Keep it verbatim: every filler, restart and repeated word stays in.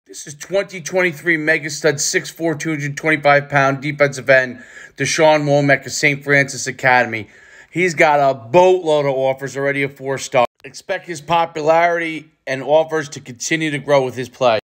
This is twenty twenty-three Mega Stud six foot four, two hundred twenty-five pound defensive end Da'shawn Womack of Saint Francis Academy. He's got a boatload of offers, already a four-star. Expect his popularity and offers to continue to grow with his play.